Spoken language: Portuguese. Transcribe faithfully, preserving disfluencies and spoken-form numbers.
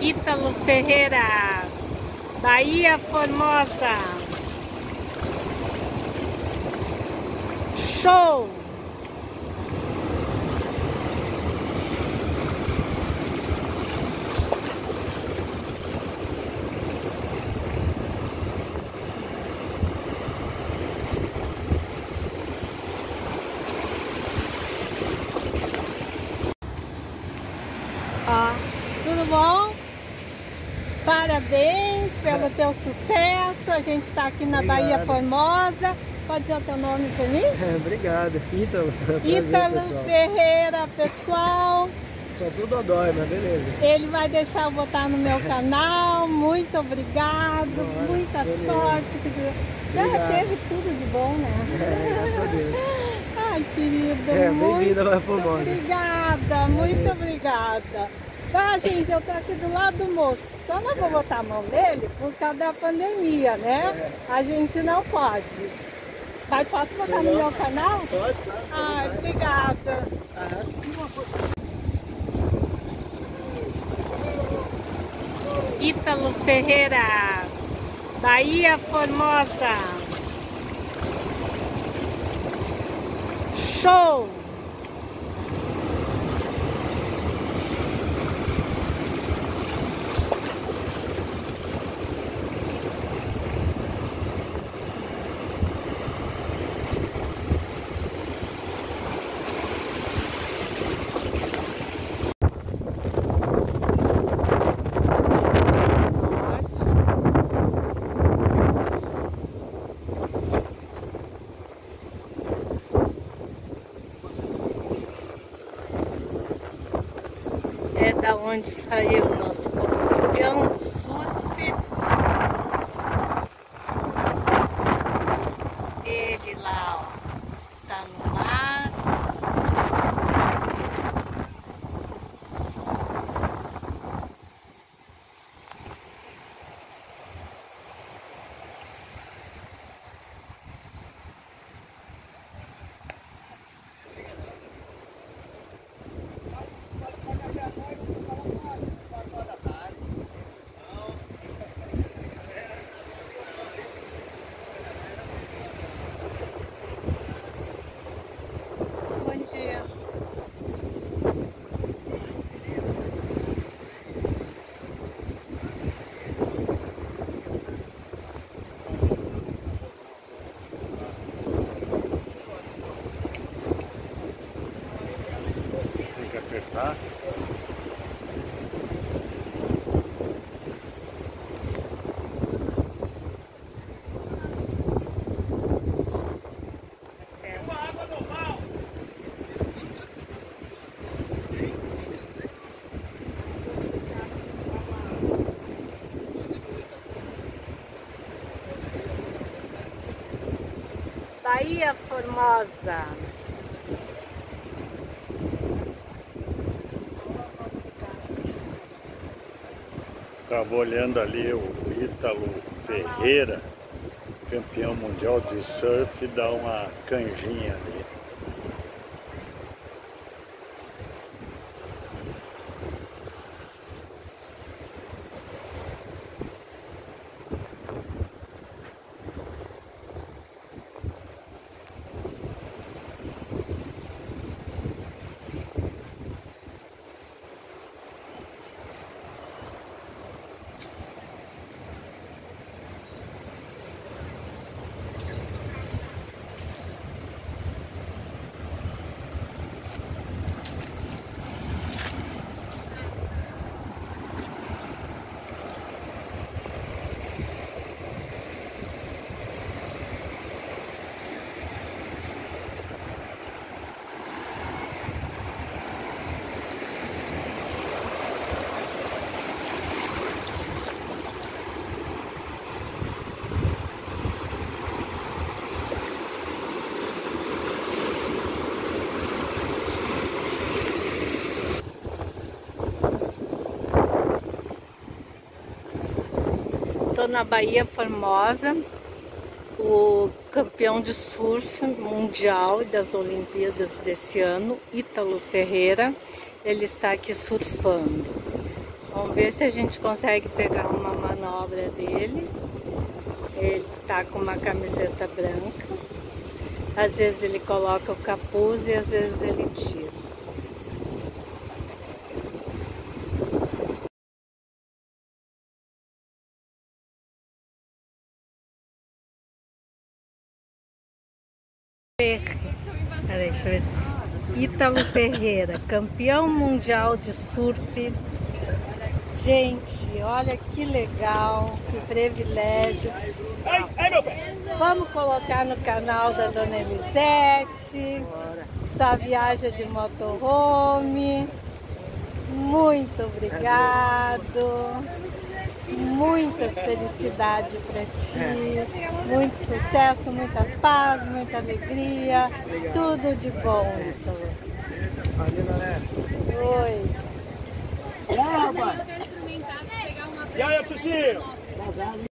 Ítalo Ferreira, Bahia Formosa. Show! Ó, tudo bom? Parabéns pelo teu sucesso. A gente está aqui na Obrigado. Bahia Formosa. Pode dizer o teu nome para mim? É, obrigado. Ítalo. Ítalo pessoal. Ferreira, pessoal. Só tudo dodói, mas beleza. Ele vai deixar eu botar no meu canal. Muito obrigado. Bora, Muita beleza. sorte. Já Obrigado. teve tudo de bom, né? É, graças a Deus. Ai, querido. É, muito bem-vinda à Bahia Formosa. Obrigada, muito obrigada. Tá, gente, eu tô aqui do lado do moço. Só não vou botar a mão nele por causa da pandemia, né? A gente não pode. Mas posso botar no meu canal? Pode, claro. Ai, obrigada. Ítalo Ferreira, Bahia Formosa. Show! É da onde saiu o nosso campeão do surf. Ele lá, ó, tá no mar. Bom dia. Tem que apertar. Bahia Formosa. Estava olhando ali o Ítalo Ferreira, campeão mundial de surf, dá uma canjinha ali. Estou na Bahia Formosa, o campeão de surf mundial das Olimpíadas desse ano, Ítalo Ferreira, ele está aqui surfando. Vamos ver se a gente consegue pegar uma manobra dele. Ele tá com uma camiseta branca. Às vezes ele coloca o capuz e às vezes ele tira. Peraí, deixa eu ver. Ítalo Ferreira, campeão mundial de surf. Gente, olha que legal, que privilégio. Vamos colocar no canal da Dona Elisete. Essa viagem de motorhome. Muito obrigado. Muita felicidade para ti. Muito sucesso, muita paz, muita alegria. Tudo de bom, Ítalo. Valeu, galera. Oi. E aí, rapaz? E aí, Tuxinho?